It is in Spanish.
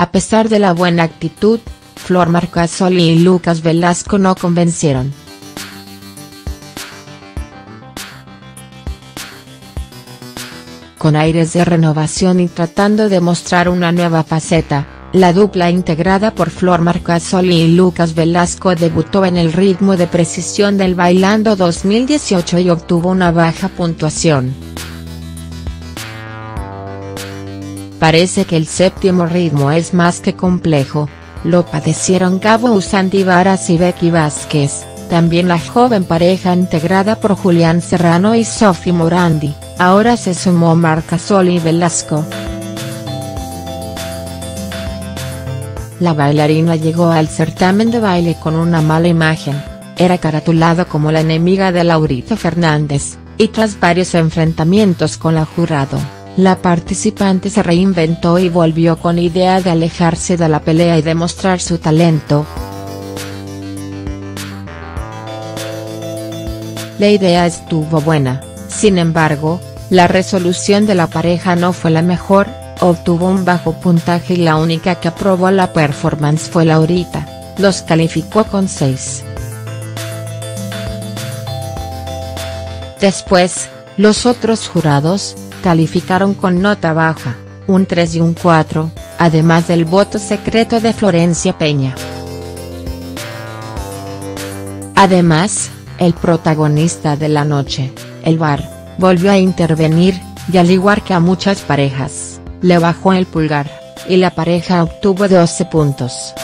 A pesar de la buena actitud, Flor Marcasoli y Lucas Velasco no convencieron. Con aires de renovación y tratando de mostrar una nueva faceta, la dupla integrada por Flor Marcasoli y Lucas Velasco debutó en el ritmo de precisión del Bailando 2018 y obtuvo una baja puntuación. Parece que el séptimo ritmo es más que complejo, lo padecieron Gabo Usandi Varas y Becky Vázquez, también la joven pareja integrada por Julián Serrano y Sophie Morandi, ahora se sumó Marcasoli y Velasco. La bailarina llegó al certamen de baile con una mala imagen, era caratulado como la enemiga de Laurita Fernández, y tras varios enfrentamientos con la jurado, la participante se reinventó y volvió con idea de alejarse de la pelea y demostrar su talento. La idea estuvo buena, sin embargo, la resolución de la pareja no fue la mejor, obtuvo un bajo puntaje y la única que aprobó la performance fue Laurita, los calificó con 6. Después, los otros jurados, calificaron con nota baja, un 3 y un 4, además del voto secreto de Florencia Peña. Además, el protagonista de la noche, el bar, volvió a intervenir, y al igual que a muchas parejas, le bajó el pulgar, y la pareja obtuvo 12 puntos.